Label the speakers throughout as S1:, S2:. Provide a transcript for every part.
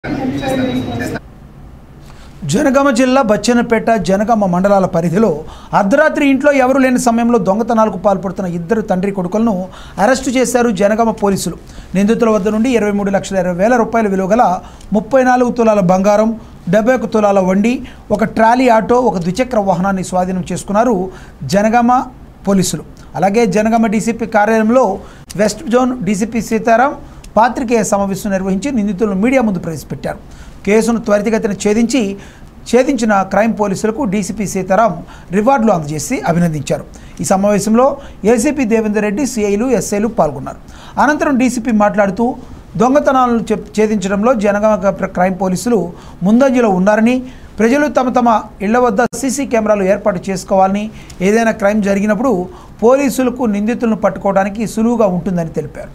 S1: జనగామ జిల్లా బచ్చన్నపేట జనగామ మండలాల పరిధిలో అర్ధరాత్రి ఇంట్లో ఎవరు లేని సమయంలో దొంగతనాలకు పాల్పడుతున్న ఇద్దరు తండ్రి కొడుకులను అరెస్టు చేశారు జనగామ పోలీసులు. నిందితుల వద్ద నుండి 23,20,000 రూపాయల విలువ గల 34 తులాల బంగారం, 71 తులాల వండి, ఒక ట్రాలీ ఆటో, ఒక ద్విచక్ర వాహనాన్ని స్వాధీనం చేసుకున్నారు జనగామ పోలీసులు. అలాగే జనగామ డీసీపీ కార్యాలయంలో వెస్ట్ జోన్ డీసీపీ సీతారాం పాత్రికేయ సమావేశం నిర్వహించి నిందితులను మీడియా ముందు ప్రవేశపెట్టారు. కేసును త్వరితగతిన ఛేదించిన క్రైమ్ పోలీసులకు డీసీపీ సీతారాం రివార్డులు అందజేసి అభినందించారు. ఈ సమావేశంలో ఏసీపీ దేవేందర్ రెడ్డి, సిఐలు, ఎస్ఐలు పాల్గొన్నారు. అనంతరం డీసీపీ మాట్లాడుతూ దొంగతనాలను ఛేదించడంలో జనగామ క్రైమ్ పోలీసులు ముందంజలో ఉన్నారని, ప్రజలు తమ ఇళ్ల వద్ద సీసీ కెమెరాలు ఏర్పాటు చేసుకోవాలని, ఏదైనా క్రైమ్ జరిగినప్పుడు పోలీసులకు నిందితులను పట్టుకోవడానికి సులువుగా ఉంటుందని తెలిపారు.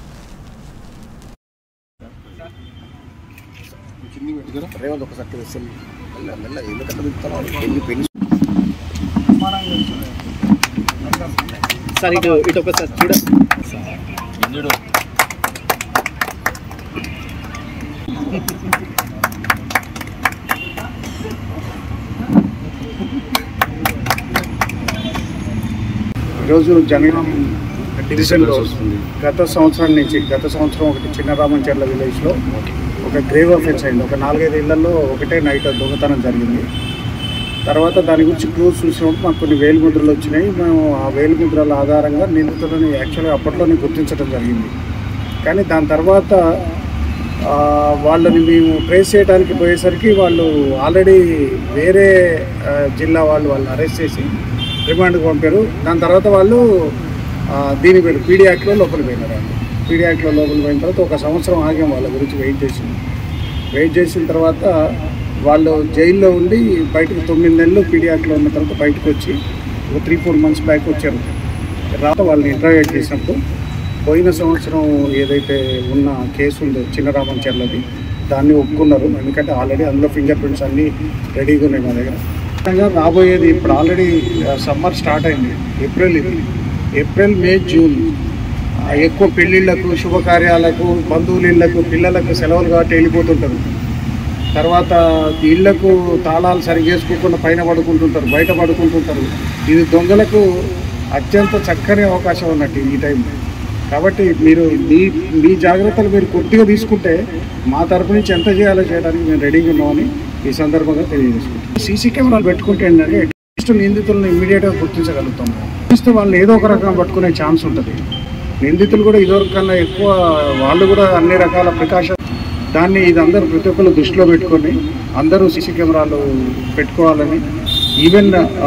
S2: ఈరోజు జనగాం డివిజన్లో గత సంవత్సరం ఒకటి చిన్నరామంచెర్ల విలేజ్లో ఒక గ్రేవ్ అఫెన్స్ అయింది. ఒక 4-5 ఇళ్లలో ఒకటే నైట్ దొంగతనం జరిగింది. తర్వాత దాని గురించి క్లూస్ చూసినప్పుడు మాకు కొన్ని వేలిముద్రలు వచ్చినాయి. మేము ఆ వేలిముద్రల ఆధారంగా నిందితులను యాక్చువల్గా అప్పట్లోనే గుర్తించడం జరిగింది. కానీ దాని తర్వాత వాళ్ళని మేము ట్రేస్ చేయడానికి పోయేసరికి వాళ్ళు ఆల్రెడీ వేరే జిల్లా వాళ్ళని అరెస్ట్ చేసి రిమాండ్కి పంపారు. దాని తర్వాత వాళ్ళు దీని పేరు పీడీ యాక్ట్లో లోపలికి పోయినారు. పీడీ యాక్ట్లో లోపలికి పోయిన తర్వాత 1 సంవత్సరం ఆగాం వాళ్ళ గురించి వెయిట్ చేసిన తర్వాత వాళ్ళు జైల్లో ఉండి బయటకు 9 నెలలు పీడీ యాక్ట్లో ఉన్న తర్వాత బయటకు వచ్చి ఒక 3-4 మంత్స్ బ్యాక్ వచ్చారు. తర్వాత వాళ్ళని ఇంటర్వ్యూట్ చేసినప్పుడు పోయిన సంవత్సరం ఏదైతే ఉన్న కేసు ఉందో చిన్నరామంచెర్లది దాన్ని ఒప్పుకున్నారు. ఎందుకంటే ఆల్రెడీ అందులో ఫింగర్ ప్రింట్స్ అన్నీ రెడీగా ఉన్నాయి మా దగ్గర. రాబోయేది ఇప్పుడు ఆల్రెడీ సమ్మర్ స్టార్ట్ అయింది. ఏప్రిల్, మే, జూన్ ఎక్కువ పెళ్ళిళ్ళకు, శుభకార్యాలకు, బంధువుల ఇళ్లకు, పిల్లలకు సెలవులు కాబట్టి వెళ్ళిపోతుంటారు. తర్వాత ఇళ్లకు తాళాలు సరిగేసుకోకుండా పైన పడుకుంటుంటారు, బయట పడుకుంటుంటారు. ఇది దొంగలకు అత్యంత చక్కని అవకాశం ఉన్నట్టు ఈ టైంలో. కాబట్టి మీరు మీ జాగ్రత్తలు మీరు కొద్దిగా తీసుకుంటే మా తరపు నుంచి ఎంత చేయాలో చేయడానికి మేము రెడీగా ఉన్నామని ఈ సందర్భంగా తెలియజేసుకుంటాం. సీసీ కెమెరాలు పెట్టుకుంటే ఏంటంటే అట్లీస్ట్ నిందితులను ఇమ్మీడియట్గా గుర్తించగలుగుతాము. గుర్తిస్తే వాళ్ళు ఏదో ఒక రకంగా పట్టుకునే ఛాన్స్ ఉంటుంది. నిందితులు కూడా ఇదివరకు కన్నా ఎక్కువ వాళ్ళు కూడా అన్ని రకాల ప్రికాషన్ ఇది అందరూ ప్రతి ఒక్కరు దృష్టిలో పెట్టుకొని అందరూ సీసీ కెమెరాలు పెట్టుకోవాలని ఈవెన్